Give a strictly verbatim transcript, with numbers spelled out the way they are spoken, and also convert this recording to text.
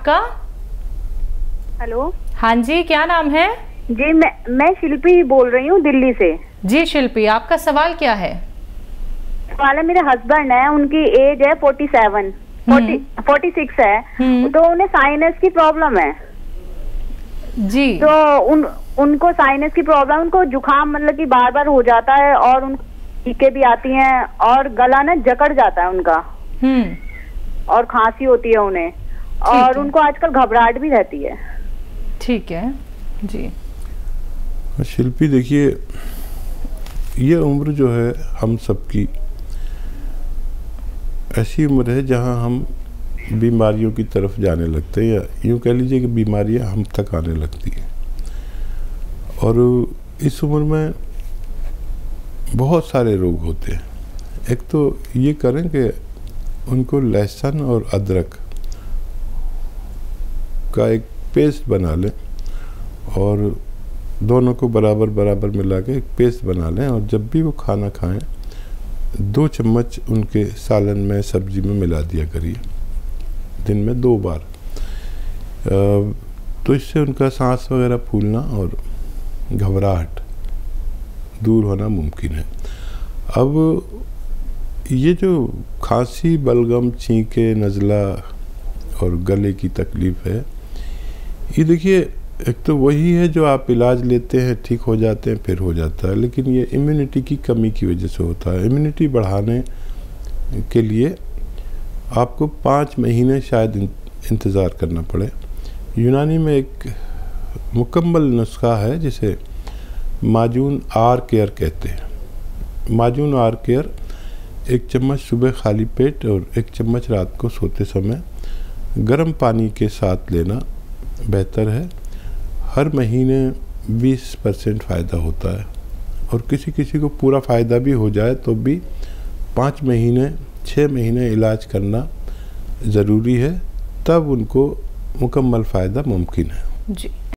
आपका? हेलो। हाँ जी, क्या नाम है? जी मैं मैं शिल्पी बोल रही हूँ दिल्ली से। जी शिल्पी, आपका सवाल क्या है? सवाल है, मेरे हस्बैंड है, उनकी एज है forty seven, forty forty six है, तो उन्हें साइनस की प्रॉब्लम है जी। तो उन उनको साइनस की प्रॉब्लम, उनको जुकाम मतलब कि बार बार हो जाता है और उनको छींकें भी आती हैं और गला ना जकड़ जाता है उनका, हम्म और खांसी होती है उन्हें, और उनको आजकल घबराहट भी रहती है। ठीक है जी। शिल्पी देखिए, ये उम्र जो है हम सबकी ऐसी उम्र है जहां हम बीमारियों की तरफ जाने लगते हैं, या यूँ कह लीजिए कि बीमारियां हम तक आने लगती हैं। और इस उम्र में बहुत सारे रोग होते हैं। एक तो ये करें कि उनको लहसुन और अदरक का एक पेस्ट बना लें और दोनों को बराबर बराबर मिला के एक पेस्ट बना लें, और जब भी वो खाना खाएं दो चम्मच उनके सालन में, सब्जी में मिला दिया करिए, दिन में दो बार। तो इससे उनका सांस वगैरह फूलना और घबराहट दूर होना मुमकिन है। अब ये जो खांसी, बलगम, छींके, नज़ला और गले की तकलीफ़ है, ये देखिए एक तो वही है जो आप इलाज लेते हैं, ठीक हो जाते हैं, फिर हो जाता है, लेकिन ये इम्यूनिटी की कमी की वजह से होता है। इम्यूनिटी बढ़ाने के लिए आपको पाँच महीने शायद इंतज़ार करना पड़े। यूनानी में एक मुकम्मल नुस्खा है जिसे माजून आर केयर कहते हैं। माजून आर केयर एक चम्मच सुबह खाली पेट और एक चम्मच रात को सोते समय गर्म पानी के साथ लेना बेहतर है। हर महीने बीस परसेंट फ़ायदा होता है, और किसी किसी को पूरा फ़ायदा भी हो जाए तो भी पाँच महीने छः महीने इलाज करना ज़रूरी है, तब उनको मुकम्मल फ़ायदा मुमकिन है। जी।